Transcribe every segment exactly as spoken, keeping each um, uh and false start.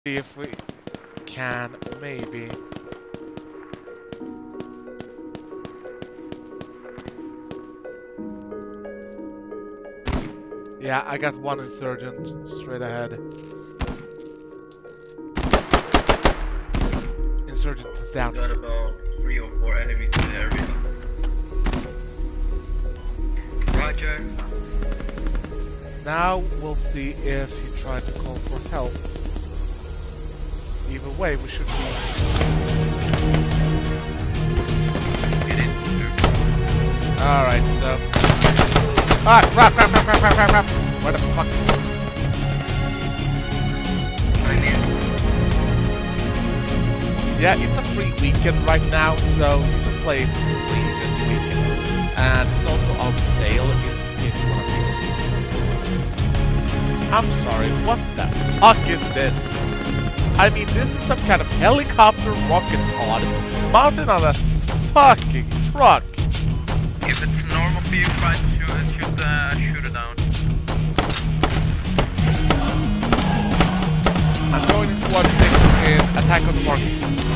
See if we can, maybe. Yeah, I got one insurgent straight ahead. Insurgent is down. Got about three or four enemies in the area. Roger. Now we'll see if he tried to call for help. Either way, we should be. Get in. Alright, so. Ah, crap, crap, crap, crap, crap, crap, crap. Where the fuck? I'm in. Yeah, it's a free weekend right now, so you can play free this weekend. And it's also on sale in case you want to. I'm sorry, what the fuck is this? I mean, this is some kind of helicopter rocket pod mounted on a fucking truck. If it's normal for you, try to shoot it, shoot, uh, shoot it down. I'm going into one six in attack on the market.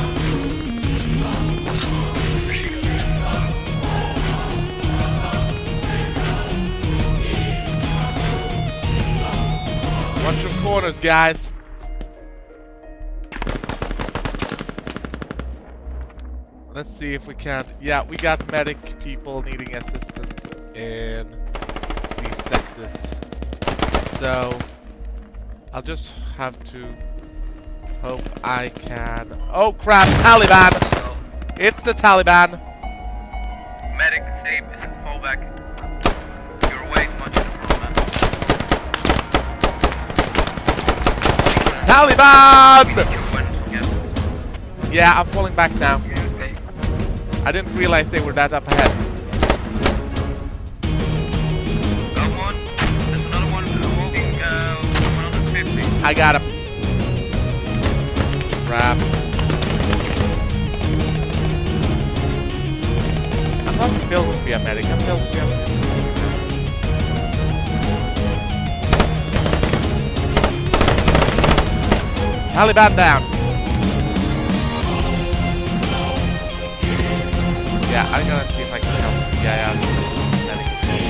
Watch your corners, guys. Let's see if we can. Yeah, we got medic people needing assistance in these sectors. So I'll just have to hope I can. Oh crap! Taliban! It's the Taliban. Medic, safe, fall back. You're way too much in the front, man. Taliban! We need your weapons together. Yeah, I'm falling back now. Okay. I didn't realize they were that up ahead. Got one. There's another one holding uh, one hundred fifty. I got him. Crap. I'm not built to be a medic, I'm built to be a medic. Taliban down. Yeah, I'm gonna see if I can help. Yeah, yeah, I'm medic.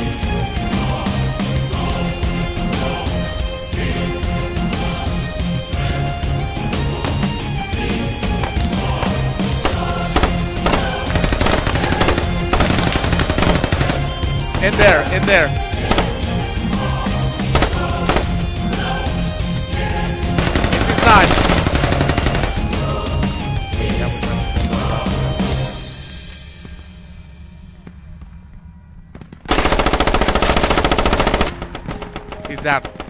In there, in there. It's inside. Yeah, we're done. He's down.